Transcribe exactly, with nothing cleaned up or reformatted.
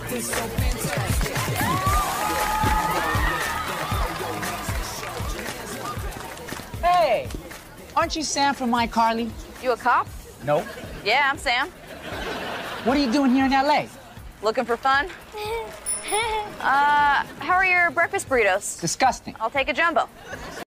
Hey, aren't you Sam from iCarly? You a cop? Nope. Yeah, I'm Sam. What are you doing here in L A? Looking for fun? Uh, how are your breakfast burritos? Disgusting. I'll take a jumbo.